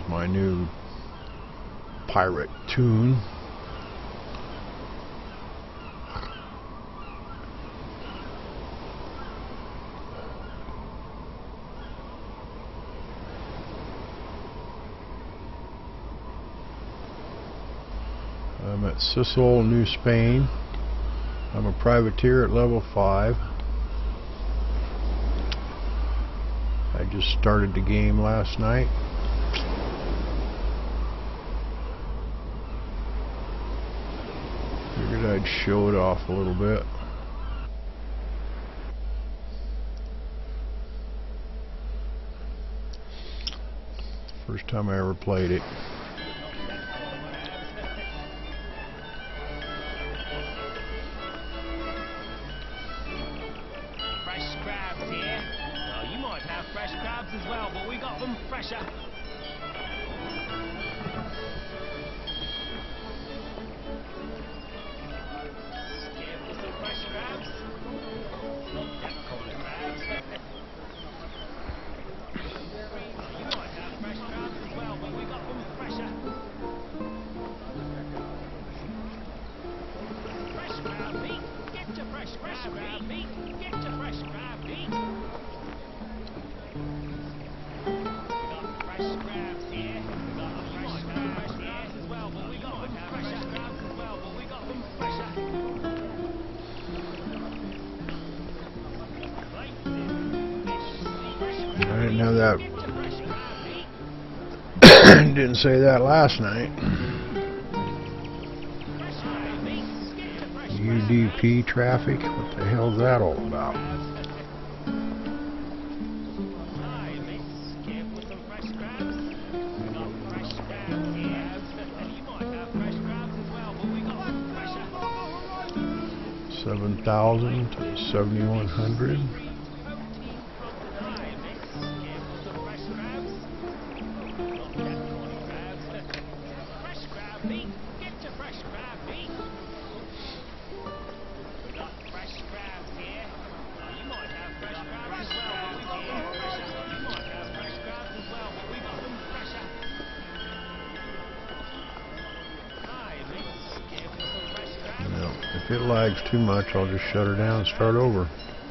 is my new pirate tune. I'm at Sisal, New Spain. I'm a privateer at level 5. I just started the game last night. Figured I'd show it off a little bit. First time I ever played it. Fresh crabs here. Well, you might have fresh crabs as well, but we got them fresher. Scared for some fresh crabs? Not that kind of crabs. You might have fresh crabs as well, but we got them fresher. Fresh crab meat. Get your fresh crab meat. Get your fresh crab meat. We got fresh crabs here. We got fresh crabs as well, but we got them fresher. Crabs as well, but we got them fresher. I didn't know that. Didn't say that last night. UDP traffic? What the hell's that all about? Hi, miss. Care for some fresh crabs? We got fresh crabs here. You might have fresh crabs as well, but we got them fresher. 7,000 to 7,100. Hi, miss. Care for some fresh crabs? Not that kind of crabs. Fresh crab meat. Get your fresh crab meat. We got fresh crabs here. You might have fresh crabs as well, but we got them fresher. You might have fresh crabs as well, but we got them fresher. Hi, miss. Care for some fresh crabs? No, if it lags too much, I'll just shut her down and start over.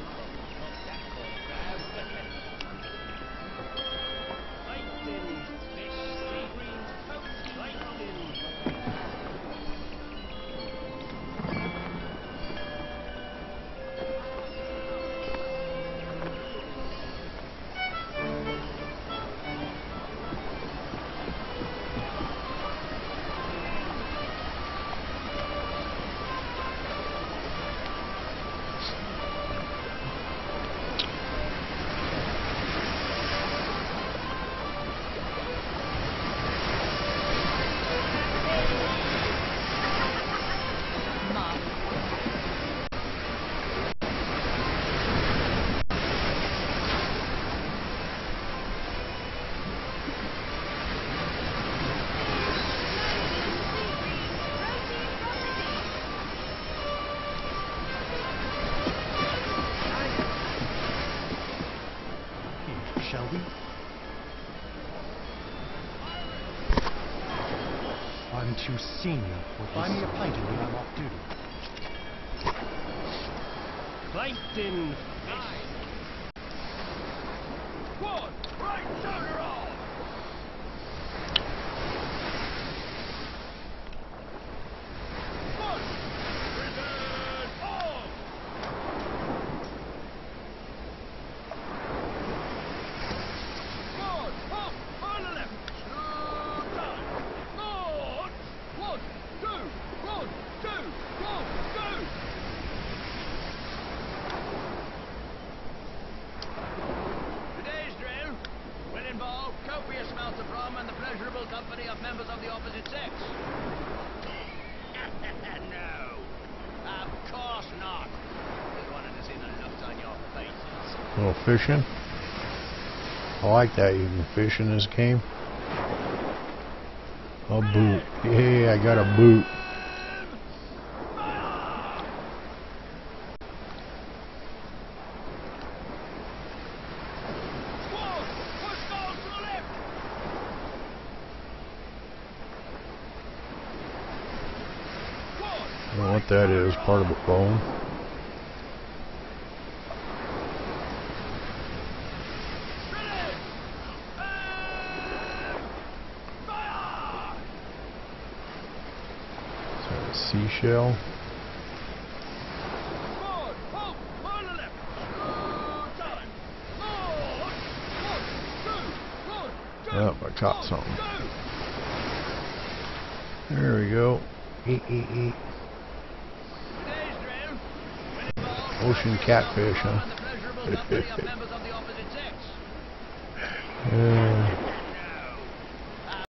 Shall we? I'm too senior for this. Buy me a pint when I'm off duty. Plankton fish. One, right shoulder off. One, return off. One, up, on the left. Two, down. North. 1, 2, 1, 2, 1, 2. Today's drill will involve copious amounts of rum and the pleasurable company of members of the opposite sex. No, of course not. Just wanted to see the looks on your faces. A little fishing. I like that you can fish in this game. A boot. Yeah, I got a boot. know what that is. Part of a bone. Is that a seashell? Yep, I caught something. There we go. Eat. Ocean catfish, huh?